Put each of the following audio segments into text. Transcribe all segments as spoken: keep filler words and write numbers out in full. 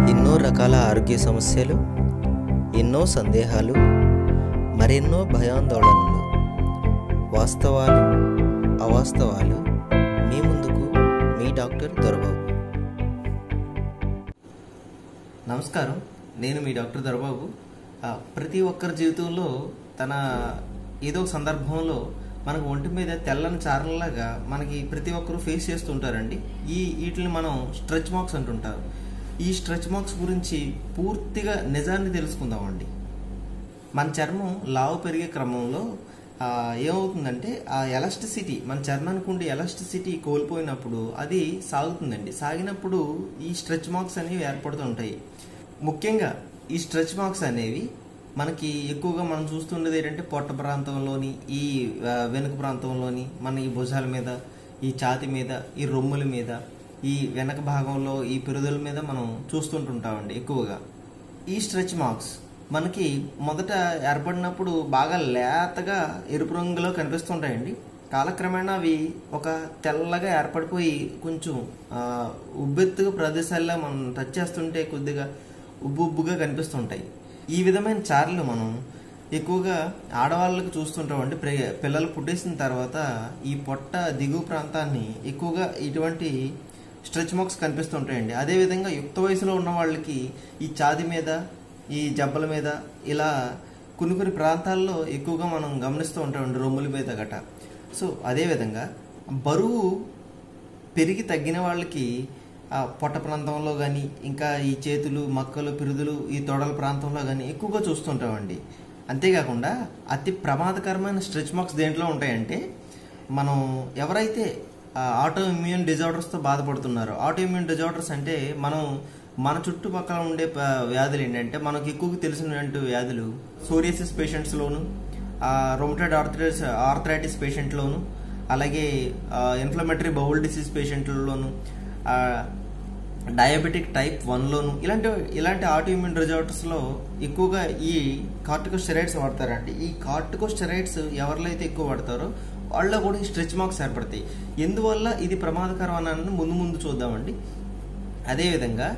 ఎన్నో రకాల ఆరోగ్య సమస్యలు, ఎన్నో సందేహాలు, మరెన్నో భయాందోళనలు, వాస్తవాలు అవాస్తవాలు మీ ముందుకు మీ డాక్టర్ దొరబాబు. నమస్కారం, నేను మీ డాక్టర్ దొరబాబు. ప్రతి ఒక్కరి జీవితంలో తన ఏదో సందర్భంలో మనకు ఒంటి మీద తెల్లని చారలాగా మనకి ప్రతి ఒక్కరూ ఫేస్ చేస్తుంటారండి. ఈ వీటిని మనం స్ట్రెచ్ మార్క్స్ అంటుంటారు. ఈ స్ట్రెచ్ మార్క్స్ గురించి పూర్తిగా నిజాన్ని తెలుసుకుందామండి. మన చర్మం లావు పెరిగే క్రమంలో ఏమవుతుందంటే ఆ ఎలాస్టిసిటీ, మన చర్మానికి ఉండే ఎలాస్టిసిటీ కోల్పోయినప్పుడు అది సాగుతుందండి. సాగినప్పుడు ఈ స్ట్రెచ్ మార్క్స్ అనేవి ఏర్పడుతుంటాయి. ముఖ్యంగా ఈ స్ట్రెచ్ మార్క్స్ అనేవి మనకి ఎక్కువగా మనం చూస్తుండేది ఏంటంటే పొట్ట ప్రాంతంలోని, ఈ వెనుక ప్రాంతంలోని, మన ఈ భుజాల మీద, ఈ ఛాతి మీద, ఈ రొమ్ముల మీద, ఈ వెనక భాగంలో ఈ పిరుదుల మీద మనం చూస్తుంటుంటామండి ఎక్కువగా. ఈ స్ట్రెచ్ మార్క్స్ మనకి మొదట ఏర్పడినప్పుడు బాగా లేతగా ఎరుపు రంగులో కనిపిస్తుంటాయండి. కాలక్రమేణా అవి ఒక తెల్లగా ఏర్పడిపోయి కొంచెం ఉబ్బెత్తుగా ప్రదేశాల్లో మనం టచ్ చేస్తుంటే కొద్దిగా ఉబ్బు ఉబ్బుగా కనిపిస్తుంటాయి. ఈ విధమైన చారలు మనం ఎక్కువగా ఆడవాళ్ళకి చూస్తుంటామండి. పిల్లలు పుట్టేసిన తర్వాత ఈ పొట్ట దిగువ ప్రాంతాన్ని ఎక్కువగా ఇటువంటి స్ట్రెచ్ మార్క్స్ కనిపిస్తుంటాయండి. అదేవిధంగా యుక్త వయసులో ఉన్న వాళ్ళకి ఈ ఛాతి మీద, ఈ జబ్బల మీద, ఇలా కొన్ని కొన్ని ప్రాంతాల్లో ఎక్కువగా మనం గమనిస్తూ ఉంటామండి, రొమ్ముల మీద గట. సో అదేవిధంగా బరువు పెరిగి తగ్గిన వాళ్ళకి ఆ పొట్ట ప్రాంతంలో కానీ, ఇంకా ఈ చేతులు, మక్కలు, పిరుదులు, ఈ తొడల ప్రాంతంలో కానీ ఎక్కువగా చూస్తుంటామండి. అంతేకాకుండా అతి ప్రమాదకరమైన స్ట్రెచ్ మార్క్స్ దేంట్లో ఉంటాయంటే, మనం ఎవరైతే ఆటో ఇమ్యూన్ డిజార్డర్స్తో బాధపడుతున్నారో, ఆటో ఇమ్యూన్ డిజార్డర్స్ అంటే మనం మన చుట్టుపక్కల ఉండే వ్యాధులు ఏంటంటే, మనకు ఎక్కువగా తెలిసినటువంటి వ్యాధులు సోరియాసిస్ పేషెంట్స్లోను, రొమటాయిడ్ ఆర్థరైటిస్ ఆర్థరైటిస్ పేషెంట్లోను, అలాగే ఇన్ఫ్లమేటరీ బౌల్ డిసీజ్ పేషెంట్లలోను, డయాబెటిక్ టైప్ వన్లోను, ఇలాంటి ఇలాంటి ఆటో ఇమ్యూన్ డిజార్డర్స్లో ఎక్కువగా ఈ కార్టికోస్టెరాయిడ్స్ వాడతారండి. ఈ కార్టికోస్టెరాయిడ్స్ ఎవరిలో అయితే ఎక్కువ వాడతారో వాళ్ళలో కూడా ఈ స్ట్రెచ్ మార్క్స్ ఏర్పడతాయి. ఎందువల్ల ఇది ప్రమాదకరం అని ముందు ముందు చూద్దామండి. అదేవిధంగా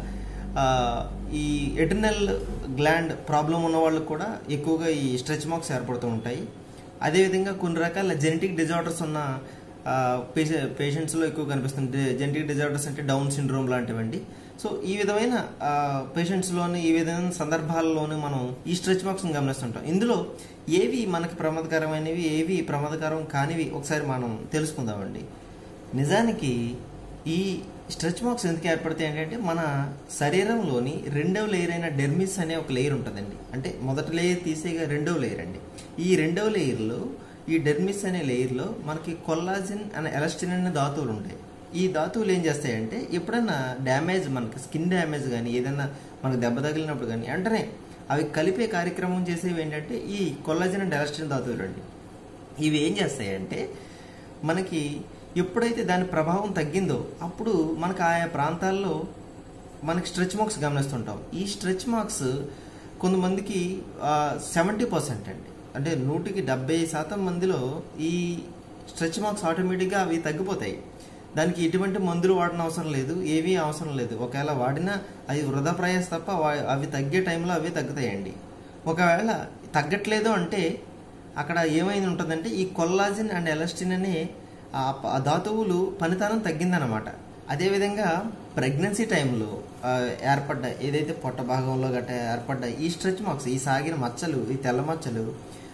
ఈ ఎటర్నల్ గ్లాండ్ ప్రాబ్లం ఉన్న వాళ్ళకు కూడా ఎక్కువగా ఈ స్ట్రెచ్ మార్క్స్ ఏర్పడుతూ ఉంటాయి. అదేవిధంగా కొన్ని రకాల జెనెటిక్ డిజార్డర్స్ ఉన్న పేషె పేషెంట్స్లో ఎక్కువ కనిపిస్తుంది. జెనెటిక్ డిజార్డర్స్ అంటే డౌన్ సిండ్రోమ్ లాంటివండి. సో ఈ విధమైన పేషెంట్స్లోని, ఈ విధమైన సందర్భాల్లోనూ మనం ఈ స్ట్రెచ్ మార్క్స్ని గమనిస్తుంటాం. ఇందులో ఏవి మనకి ప్రమాదకరమైనవి, ఏవి ప్రమాదకరం కానివి ఒకసారి మనం తెలుసుకుందామండి. నిజానికి ఈ స్ట్రెచ్ మార్క్స్ ఎందుకు ఏర్పడతాయి అంటే, మన శరీరంలోని రెండవ లేయర్ అయిన డెర్మిస్ అనే ఒక లేయర్ ఉంటుందండి. అంటే మొదటి లేయర్ తీసేగా రెండవ లేయర్ అండి. ఈ రెండవ లేయర్లో, ఈ డెర్మిస్ అనే లేయర్లో మనకి కొల్లాజిన్ అనే ఎలాస్టిన్ అనే ధాతువులు ఉంటాయి. ఈ ధాతువులు ఏం చేస్తాయంటే, ఎప్పుడైనా డ్యామేజ్, మనకి స్కిన్ డ్యామేజ్ కానీ, ఏదైనా మనకు దెబ్బ తగిలినప్పుడు కానీ వెంటనే అవి కలిపే కార్యక్రమం చేసేవి ఏంటంటే ఈ కొల్లాజిన్ అండ్ ఎలాస్టిన్ ధాతువులు అండి. ఇవి ఏం చేస్తాయంటే, మనకి ఎప్పుడైతే దాని ప్రభావం తగ్గిందో అప్పుడు మనకు ఆయా ప్రాంతాల్లో మనకి స్ట్రెచ్ మార్క్స్ గమనిస్తుంటాం. ఈ స్ట్రెచ్ మార్క్స్ కొంతమందికి సెవెంటీ పర్సెంట్ అండి, అంటే నూటికి డెబ్బై శాతం మందిలో ఈ స్ట్రెచ్ మార్క్స్ ఆటోమేటిక్గా అవి తగ్గిపోతాయి. దానికి ఎటువంటి మందులు వాడిన అవసరం లేదు, ఏవీ అవసరం లేదు. ఒకవేళ వాడినా అది వృధా ప్రయాస తప్ప అవి తగ్గే టైంలో అవి తగ్గుతాయండి. ఒకవేళ తగ్గట్లేదు అంటే అక్కడ ఏమైంది ఉంటుందంటే, ఈ కొల్లాజిన్ అండ్ ఎలాస్టిన్ అనే ఆ ధాతువులు పనితనం తగ్గిందనమాట. అదేవిధంగా ప్రెగ్నెన్సీ టైంలో ఏర్పడ్డ, ఏదైతే పొట్ట భాగంలో గట్ట ఏర్పడ్డ ఈ స్ట్రెచ్ మార్క్స్, ఈ సాగిన మచ్చలు, ఈ తెల్ల మచ్చలు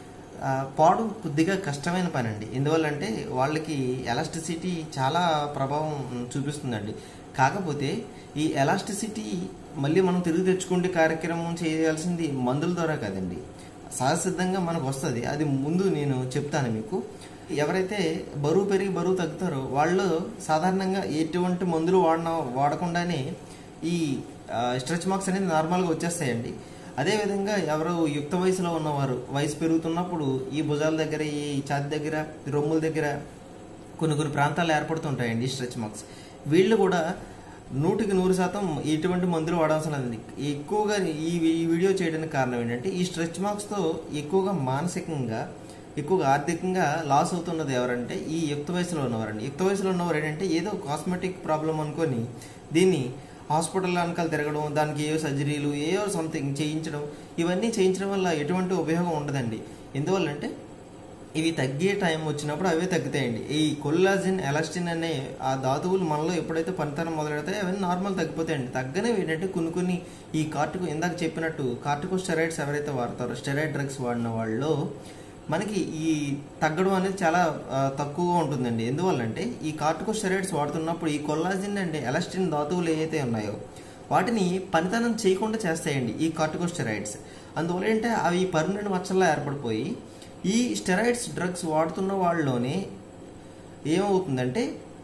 పోవడం కొద్దిగా కష్టమైన పని అండి. ఎందువల్లంటే వాళ్ళకి ఎలాస్టిసిటీ చాలా ప్రభావం చూపిస్తుందండి. కాకపోతే ఈ ఎలాస్టిసిటీ మళ్ళీ మనం తిరిగి తెచ్చుకుంటే కార్యక్రమం చేయాల్సింది మందుల ద్వారా కాదండి, సహజసిద్ధంగా మనకు వస్తుంది. అది ముందు నేను చెప్తాను మీకు. ఎవరైతే బరువు పెరిగి బరువు తగ్గుతారో వాళ్ళు సాధారణంగా ఎటువంటి మందులు వాడిన వాడకుండానే ఈ స్ట్రెచ్ మార్క్స్ అనేది నార్మల్గా వచ్చేస్తాయండి. అదేవిధంగా ఎవరు యుక్త వయసులో ఉన్నవారు, వయసు పెరుగుతున్నప్పుడు ఈ భుజాల దగ్గర, ఈ ఛాతి దగ్గర, రొమ్ముల దగ్గర కొన్ని కొన్ని ప్రాంతాలు ఏర్పడుతుంటాయండి ఈ స్ట్రెచ్ మార్క్స్. వీళ్ళు కూడా నూటికి నూరు శాతం ఎటువంటి మందులు వాడాల్సిన లేదు. ఎక్కువగా ఈ వీడియో చేయడానికి కారణం ఏంటంటే, ఈ స్ట్రెచ్ మార్క్స్తో ఎక్కువగా మానసికంగా, ఎక్కువగా ఆర్థికంగా లాస్ అవుతున్నది ఎవరంటే ఈ యుక్త వయసులో ఉన్నవారండి. యుక్త వయసులో ఉన్నవారు ఏంటంటే ఏదో కాస్మెటిక్ ప్రాబ్లం అనుకొని దీన్ని హాస్పిటల్ వెనకాల తిరగడం, దానికి ఏవో సర్జరీలు ఏవో సంథింగ్ చేయించడం, ఇవన్నీ చేయించడం వల్ల ఎటువంటి ఉపయోగం ఉండదండి. ఎందువల్లంటే ఇవి తగ్గే టైం వచ్చినప్పుడు అవే తగ్గుతాయండి. ఈ కొల్లాజిన్, ఎలాస్టిన్ అనే ఆ ధాతువులు మనలో ఎప్పుడైతే పనితనం మొదలెడతాయో అవన్నీ నార్మల్ తగ్గిపోతాయండి. తగ్గనేవి ఏంటంటే కొన్ని కొన్ని ఈ కార్టికో ఇందాక చెప్పినట్టు కార్టికో స్టెరాయిడ్స్ ఎవరైతే వాడతారో, స్టెరాయిడ్ డ్రగ్స్ వాడిన వాళ్ళు మనకి ఈ తగ్గడం అనేది చాలా తక్కువగా ఉంటుందండి. ఎందువల్లంటే ఈ కార్టికో స్టెరాయిడ్స్ వాడుతున్నప్పుడు ఈ కొల్లాజిన్ అండ్ ఎలాస్టిన్ ధాతువులు ఏవైతే ఉన్నాయో వాటిని పనితనం చేయకుండా చేస్తాయండి ఈ కార్టికో స్టెరాయిడ్స్. అందువల్ల ఏంటంటే అవి పర్మనెంట్ మచ్చల్లా ఏర్పడిపోయి ఈ స్టెరాయిడ్స్ డ్రగ్స్ వాడుతున్న వాళ్ళలోనే ఏమవుతుందంటే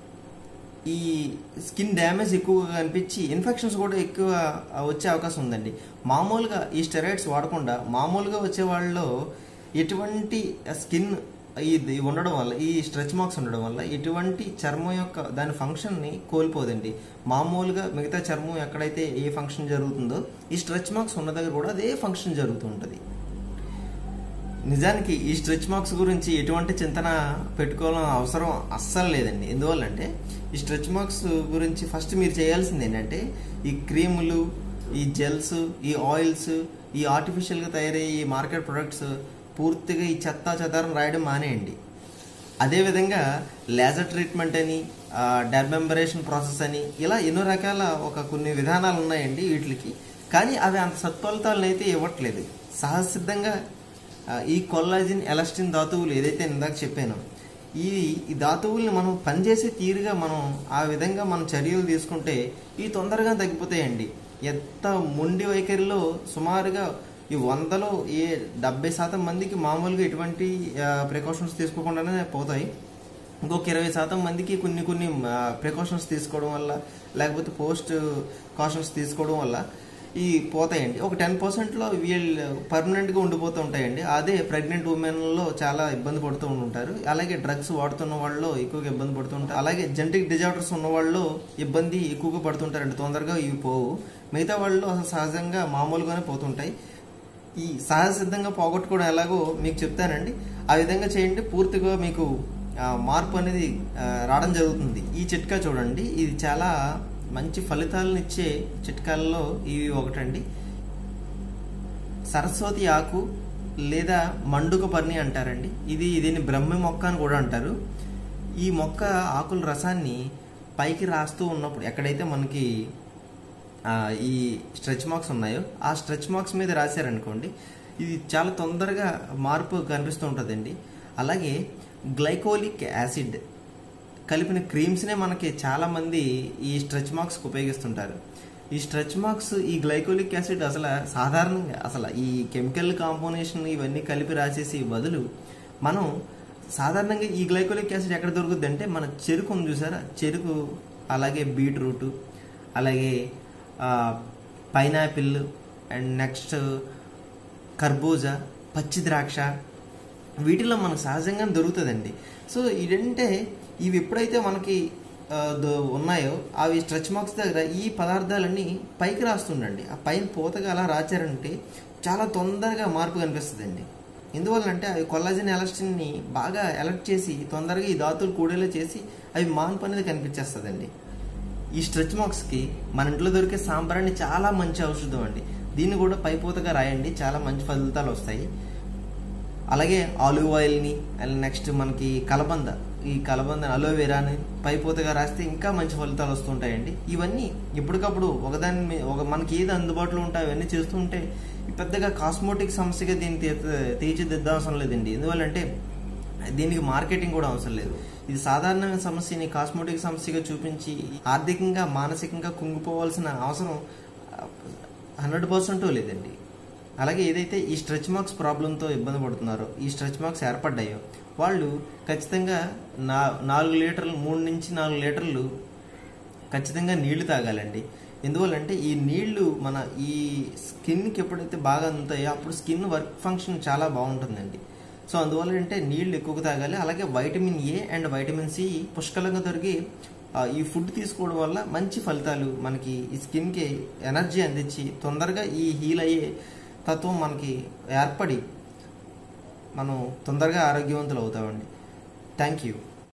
ఈ స్కిన్ డ్యామేజ్ ఎక్కువగా కనిపించి ఇన్ఫెక్షన్స్ కూడా ఎక్కువ వచ్చే అవకాశం ఉందండి. మామూలుగా ఈ స్టెరాయిడ్స్ వాడకుండా మామూలుగా వచ్చే వాళ్ళలో ఎటువంటి స్కిన్ ఇది ఉండడం వల్ల, ఈ స్ట్రెచ్ మార్క్స్ ఉండడం వల్ల ఎటువంటి చర్మం యొక్క దాని ఫంక్షన్ని కోల్పోదండి. మామూలుగా మిగతా చర్మం ఎక్కడైతే ఏ ఫంక్షన్ జరుగుతుందో ఈ స్ట్రెచ్ మార్క్స్ ఉన్న దగ్గర కూడా అదే ఫంక్షన్ జరుగుతూ ఉంటుంది. నిజానికి ఈ స్ట్రెచ్ మార్క్స్ గురించి ఎటువంటి చింతన పెట్టుకోవాలని అవసరం అస్సలు లేదండి. ఎందువల్లంటే ఈ స్ట్రెచ్ మార్క్స్ గురించి ఫస్ట్ మీరు చేయాల్సింది ఏంటంటే ఈ క్రీములు, ఈ జెల్స్, ఈ ఆయిల్స్, ఈ ఆర్టిఫిషియల్గా తయారయ్యే ఈ మార్కెట్ ప్రొడక్ట్స్ పూర్తిగా ఈ చెత్త చెదారం రాయడం మానేయండి. అదేవిధంగా లేజర్ ట్రీట్మెంట్ అని, డెర్మెంబరేషన్ ప్రాసెస్ అని ఇలా ఎన్నో రకాల ఒక కొన్ని విధానాలు ఉన్నాయండి వీటికి. కానీ అవి అంత సత్ఫలితాలను అయితే ఇవ్వట్లేదు. సహజసిద్ధంగా ఈ కొల్లాజిన్, ఎలాస్టిన్ ధాతువులు ఏదైతే ఇందాక చెప్పానో ఈ ఈ ధాతువుల్ని మనం పనిచేసే తీరుగా మనం ఆ విధంగా మనం చర్యలు తీసుకుంటే ఇవి తొందరగా తగ్గిపోతాయండి. ఎంత మొండి వైఖరిలో సుమారుగా ఈ వందలో ఏ డెబ్బై శాతం మందికి మామూలుగా ఎటువంటి ప్రికాషన్స్ తీసుకోకుండానే పోతాయి. ఇంకొక ఇరవై శాతం మందికి కొన్ని కొన్ని ప్రికాషన్స్ తీసుకోవడం వల్ల లేకపోతే పోస్ట్ కాషన్స్ తీసుకోవడం వల్ల ఈ పోతాయండి. ఒక టెన్ పర్సెంట్లో వీళ్ళు పర్మనెంట్గా ఉండిపోతూ ఉంటాయండి. అదే ప్రెగ్నెంట్ ఉమెన్లో చాలా ఇబ్బంది పడుతూ ఉంటారు. అలాగే డ్రగ్స్ వాడుతున్న వాళ్ళు ఎక్కువగా ఇబ్బంది పడుతూ ఉంటారు. అలాగే జెనెటిక్ డిజార్డర్స్ ఉన్న వాళ్ళు ఇబ్బంది ఎక్కువగా పడుతుంటారండి. తొందరగా ఇవి పోవు. మిగతా వాళ్ళు అసలు సహజంగా మామూలుగానే పోతుంటాయి. ఈ సహజ సిద్ధంగా పోగొట్టుకోవడం ఎలాగో మీకు చెప్తానండి. ఆ విధంగా చేయండి, పూర్తిగా మీకు మార్పు అనేది రావడం జరుగుతుంది. ఈ చిట్కా చూడండి, ఇది చాలా మంచి ఫలితాలను ఇచ్చే చిట్కాలలో ఇవి ఒకటండి. సరస్వతి ఆకు లేదా మండుక పర్ణి అంటారండి. ఇది దీన్ని బ్రహ్మ మొక్క అని కూడా అంటారు. ఈ మొక్క ఆకుల రసాన్ని పైకి రాస్తూ ఉన్నప్పుడు ఎక్కడైతే మనకి ఈ స్ట్రెచ్ మార్క్స్ ఉన్నాయో ఆ స్ట్రెచ్ మార్క్స్ మీద రాశారనుకోండి, ఇది చాలా తొందరగా మార్పు కనిపిస్తూ ఉంటుందండి. అలాగే గ్లైకోలిక్ యాసిడ్ కలిపిన క్రీమ్స్నే మనకి చాలామంది ఈ స్ట్రెచ్ మార్క్స్కి ఉపయోగిస్తుంటారు. ఈ స్ట్రెచ్ మార్క్స్, ఈ గ్లైకోలిక్ యాసిడ్ అసలు సాధారణంగా అసలు ఈ కెమికల్ కాంపోనేషన్ ఇవన్నీ కలిపి రాసేసి బదులు మనం సాధారణంగా ఈ గ్లైకోలిక్ యాసిడ్ ఎక్కడ దొరుకుతుంది అంటే మన చెరుకు ఉంది చూసారా, చెరుకు, అలాగే బీట్రూట్, అలాగే పైనాపిల్, అండ్ నెక్స్ట్ కర్బూజా, పచ్చి ద్రాక్ష, వీటిలో మనకు సహజంగా దొరుకుతుందండి. సో ఇదంటే ఇవి ఎప్పుడైతే మనకి ఉన్నాయో అవి స్ట్రెచ్ మార్క్స్ దగ్గర ఈ పదార్థాలన్నీ పైకి రాస్తుండండి. ఆ పైన పూతగా అలా రాచారంటే చాలా తొందరగా మార్పు కనిపిస్తుందండి. ఎందువల్లంటే అవి కొల్లాజిన్, ఎలాస్టిన్ని బాగా ఎలర్ట్ చేసి తొందరగా ఈ ధాతువులు కూడేలా చేసి అవి మార్పు అనేది కనిపించేస్తుందండి. ఈ స్ట్రెచ్ మార్క్స్కి మన ఇంట్లో దొరికే సాంబ్రాణి చాలా మంచి ఔషధం అండి. దీన్ని కూడా పైపూతగా రాయండి, చాలా మంచి ఫలితాలు వస్తాయి. అలాగే ఆలివ్ ఆయిల్ని, అండ్ నెక్స్ట్ మనకి కలబంద, ఈ కలబంద అలోవెరాని పైపూతగా రాస్తే ఇంకా మంచి ఫలితాలు వస్తుంటాయండి. ఇవన్నీ ఎప్పటికప్పుడు ఒకదాని ఒక మనకి ఏది అందుబాటులో ఉంటాయి అవన్నీ చేస్తుంటే పెద్దగా కాస్మోటిక్ సమస్యగా దీన్ని తీర్చిదిద్దవసరం లేదండి. ఎందువల్లంటే దీనికి మార్కెటింగ్ కూడా అవసరం లేదు. ఇది సాధారణమైన సమస్యని కాస్మోటిక్ సమస్యగా చూపించి ఆర్థికంగా, మానసికంగా కుంగిపోవాల్సిన అవసరం హండ్రెడ్ పర్సెంట్ లేదండి. అలాగే ఏదైతే ఈ స్ట్రెచ్ మార్క్స్ ప్రాబ్లంతో ఇబ్బంది పడుతున్నారో, ఈ స్ట్రెచ్ మార్క్స్ ఏర్పడ్డాయో వాళ్ళు ఖచ్చితంగా నా నాలుగు లీటర్లు మూడు నుంచి నాలుగు లీటర్లు ఖచ్చితంగా నీళ్లు తాగాలండి. ఎందువల్లంటే ఈ నీళ్లు మన ఈ స్కిన్కి ఎప్పుడైతే బాగా అందుతాయో అప్పుడు స్కిన్ వర్క్ ఫంక్షన్ చాలా బాగుంటుందండి. సో అందువల్ల అంటే నీళ్లు ఎక్కువగా తాగాలి. అలాగే vitamin A and vitamin C పుష్కలంగా దొరికి ఈ ఫుడ్ తీసుకోవడం వల్ల మంచి ఫలితాలు మనకి ఈ స్కిన్కి ఎనర్జీ అందించి తొందరగా ఈ హీల్ అయ్యే తత్వం మనకి ఏర్పడి మనం తొందరగా ఆరోగ్యవంతులు అవుతామండి. Thank you.